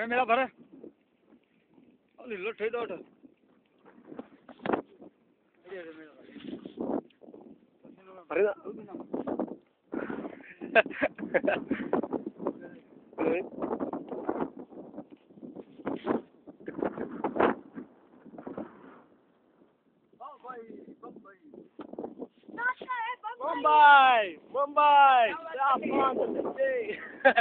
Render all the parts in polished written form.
अरे मेरा भरे अरे लठ दो अरे भरे ना Mumbai, Mumbai, stop on the day.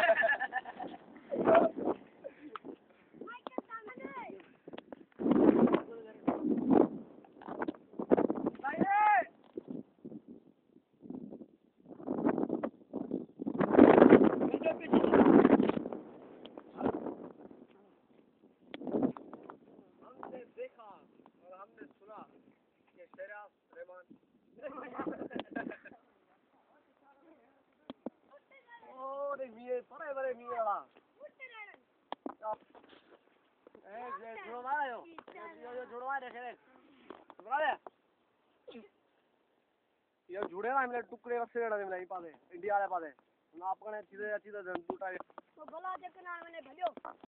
हमने देखा और हमने सुना कि शराब रहमान ओरे मिये बड़े बड़े मिये वाला ये जुड़वा रहे हो ये जुड़वा रहे थे जुड़वा रहे ये जुड़े ना हमने टुकड़े वसे लड़ा हमने पादे इंडिया वाले पादे ना अपने सीधे सीधे टूटा तो भला जकना मैंने भलियो